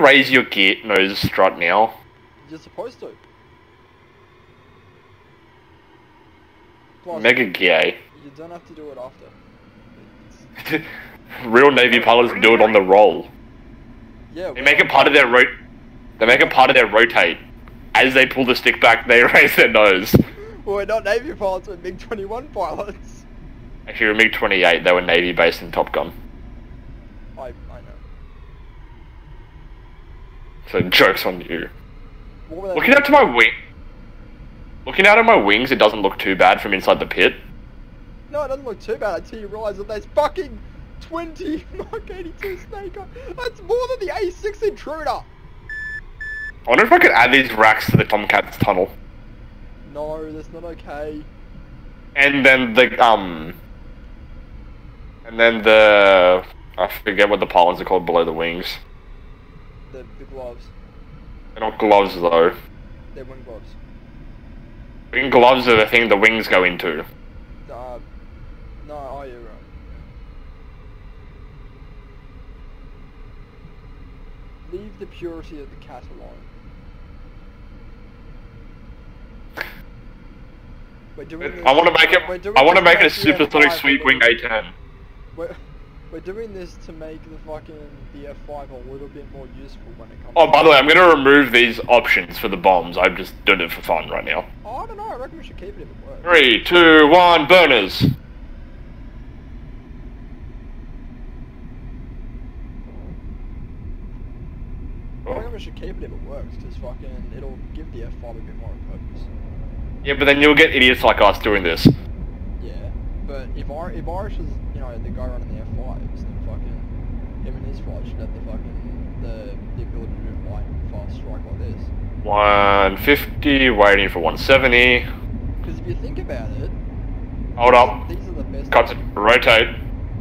raise your gear nose strut now? You're supposed to. Plus, Mega gay. you don't have to do it after. Real Navy pilots do it on the roll. Yeah. They make it part of their They make it part of their rotate. As they pull the stick back, they raise their nose. Well, we're not Navy pilots, we're MiG-21 pilots. Actually, with MiG-28, they were Navy based in Top Gun. I know. So joke's on you. What were they Looking out to my wing. Looking out at my wings, it doesn't look too bad from inside the pit. No, it doesn't look too bad until you realise that there's fucking 20 Mark 82 Snake Eye. That's more than the A6 Intruder. I wonder if I could add these racks to the Tomcat's tunnel. No, that's not okay. And then I forget what the pylons are called below the wings. The gloves. They're not gloves though. They're wing gloves. Wing gloves are the thing the wings go into. No, oh, you're right. Leave the purity of the cat alone. We're doing this, I want to make it. I want to make it a supersonic F5 sweep wing A10. We're doing this to make the F5 a little bit more useful when it comes. Oh, by the way, I'm going to remove these options for the bombs. I'm just doing it for fun right now. Oh, I don't know. I reckon we should keep it if it works. 3, 2, 1, burners. I reckon we should keep it if it works, because it'll give the F5 a bit more of a purpose. Yeah, but then you'll get idiots like us doing this. Yeah, but if Irish is, the guy running the F5s, then him and his flight should have the ability to do light fast strike like this. 150, waiting for 170. Because if you think about it, Hold up. These are the best. Cut it. Rotate.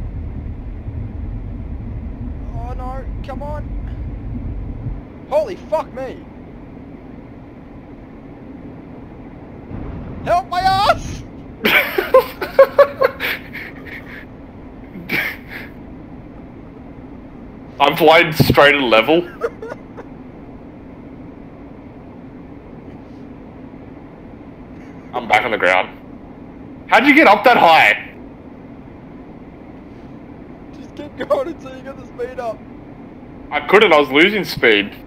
Oh no! Come on! Holy fuck me! Help my ass! I'm flying straight at level. I'm back on the ground. How'd you get up that high? Just keep going until you get the speed up. I couldn't, I was losing speed.